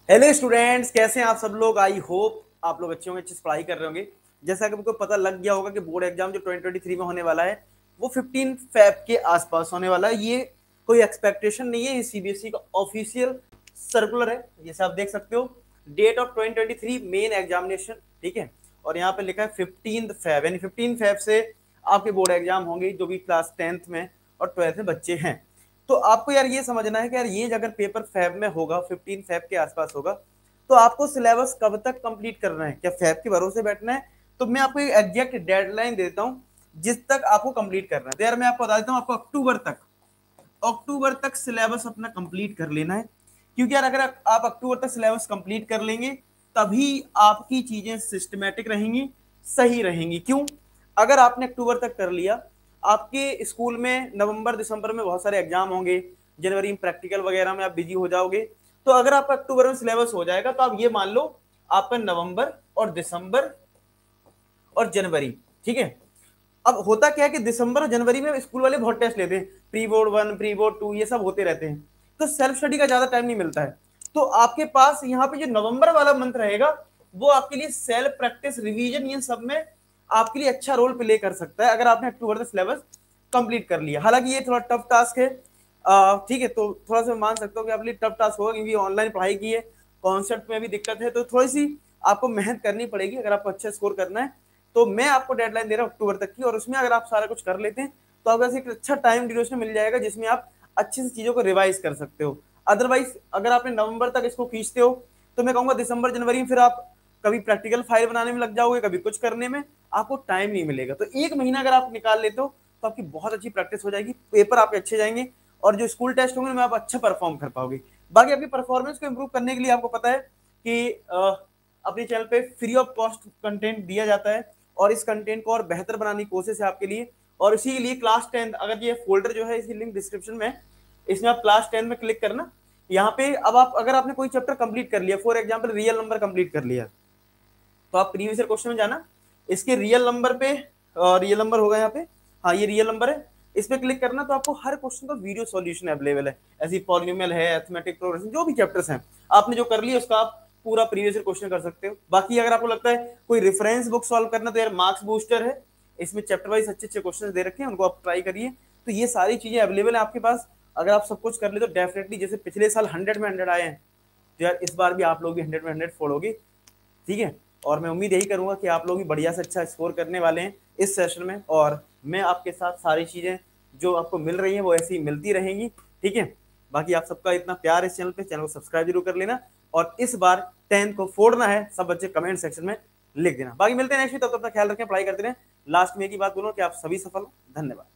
Hello students, कैसे हैं आप सब लोग। आई होप आप लोग अच्छे होंगे, अच्छे से पढ़ाई कर रहे होंगे। जैसा कि आपको पता लग गया होगा कि बोर्ड एग्जाम जो 2023 में होने वाला है वो 15 फेब के आसपास होने वाला है। ये कोई एक्सपेक्टेशन नहीं है, ये सीबीएसई का ऑफिशियल सर्कुलर है। जैसे आप देख सकते हो, डेट ऑफ 2023 मेन एग्जामिनेशन, ठीक है। और यहाँ पे लिखा है 15 फेब, यानी 15 फेब से आपके बोर्ड एग्जाम होंगे जो भी क्लास 10th में और 12th में बच्चे हैं। तो आपको यार ये समझना है कि यार ये अगर पेपर फैब में होगा, 15 फैब के आसपास होगा, तो आपको सिलेबस कब तक कंप्लीट करना है, क्या फैब के भरोसे बैठना है। तो मैं आपको एक एग्जैक्ट डेडलाइन देता हूं जिस तक आपको कंप्लीट करना है। तो यार मैं आपको बता देता हूं, आपको अक्टूबर तक सिलेबस अपना कंप्लीट कर लेना है। क्योंकि यार अगर आप अक्टूबर तक सिलेबस कंप्लीट कर लेंगे तभी आपकी चीजें सिस्टमेटिक रहेंगी, सही रहेंगी। क्यों? अगर आपने अक्टूबर तक कर लिया, आपके स्कूल में नवंबर दिसंबर में बहुत सारे एग्जाम होंगे, जनवरी में प्रैक्टिकल वगैरह में आप बिजी हो जाओगे। तो अगर आपका अक्टूबर में सिलेबस हो जाएगा तो आप ये मान लो आपका नवंबर और दिसंबर और जनवरी, ठीक है। अब होता क्या है कि दिसंबर और जनवरी में स्कूल वाले बहुत टेस्ट लेते हैं, प्री बोर्ड 1, प्री बोर्ड 2, ये सब होते रहते हैं। तो सेल्फ स्टडी का ज्यादा टाइम नहीं मिलता है। तो आपके पास यहाँ पे जो नवंबर वाला मंथ रहेगा वो आपके लिए सेल्फ प्रैक्टिस, रिवीजन, ये सब में आपके लिए अच्छा रोल प्ले कर सकता है अगर आपने अक्टूबर तक सिलेबस कंप्लीट कर लिया। हालांकि ये थोड़ा टफ टास्क है, ठीक है। तो थोड़ा सा मान सकता हूँ कि आपके लिए टफ टास्क होगा क्योंकि ऑनलाइन पढ़ाई की है, कॉन्सेप्ट में भी दिक्कत है, तो थोड़ी सी आपको मेहनत करनी पड़ेगी अगर आपको अच्छा स्कोर करना है। तो मैं आपको डेडलाइन दे रहा हूँ अक्टूबर तक की, और उसमें अगर आप सारा कुछ कर लेते हैं तो आपको एक अच्छा टाइम ड्यूरेशन मिल जाएगा जिसमें आप अच्छे से चीजों को रिवाइज कर सकते हो। अदरवाइज अगर आपने नवंबर तक इसको खींचते हो तो मैं कहूंगा दिसंबर जनवरी में फिर आप कभी प्रैक्टिकल फाइल बनाने में लग जाओगे, कभी कुछ करने में, आपको टाइम नहीं मिलेगा। तो एक महीना अगर आप निकाल लेते हो तो आपकी बहुत अच्छी प्रैक्टिस हो जाएगी, पेपर आपके अच्छे जाएंगे और जो स्कूल टेस्ट होंगे आप अच्छा परफॉर्म कर पाओगे। बाकी आपकी परफॉर्मेंस को इंप्रूव करने के लिए आपको पता है कि अपने चैनल पे फ्री ऑफ कॉस्ट कंटेंट दिया जाता है और इस कंटेंट को और बेहतर बनाने की कोशिश है आपके लिए। और इसी के लिए क्लास 10, अगर ये फोल्डर जो है, इसकी लिंक डिस्क्रिप्शन में, इसमें आप क्लास 10 में क्लिक करना। यहाँ पे अब आप अगर आपने कोई चैप्टर कंप्लीट कर लिया, for example real number complete कर लिया, तो आप प्रीवियस ईयर क्वेश्चन में जाना, इसके रियल नंबर पे, रियल नंबर होगा यहाँ पे, हाँ ये रियल नंबर है, इस पे क्लिक करना तो आपको हर क्वेश्चन का वीडियो सॉल्यूशन अवेलेबल है। ऐसी पॉलिनोमियल है, अरिथमेटिक प्रोग्रेशन, जो भी चैप्टर्स हैं आपने जो कर लिया उसका आप पूरा प्रीवियस ईयर क्वेश्चन कर सकते हो। बाकी अगर आपको लगता है कोई रेफरेंस बुक सॉल्व करना, तो यार मार्क्स बूस्टर है, इसमें चैप्टर वाइज अच्छे अच्छे क्वेश्चन दे रखे हैं, उनको आप ट्राई करिए। तो ये सारी चीजें अवेलेबल है आपके पास। अगर आप सब कुछ कर ले तो डेफिनेटली, जैसे पिछले साल 100 में 100 आए हैं, तो यार इस बार भी आप लोग भी 100 में 100 फोड़ोगे, ठीक है। और मैं उम्मीद यही करूंगा कि आप लोग भी बढ़िया से अच्छा स्कोर करने वाले हैं इस सेशन में, और मैं आपके साथ सारी चीजें जो आपको मिल रही हैं वो ऐसी मिलती रहेंगी, ठीक है। बाकी आप सबका इतना प्यार इस चैनल पे, चैनल को सब्सक्राइब जरूर कर लेना, और इस बार 10 को फोड़ना है, सब बच्चे कमेंट सेक्शन में लिख देना। बाकी मिलते हैं नेक्स्ट वीक, तब तक अपना ख्याल रखें, पढ़ाई करते रहें। लास्ट में एक ही बात बोलूं कि आप सभी सफल हो। धन्यवाद।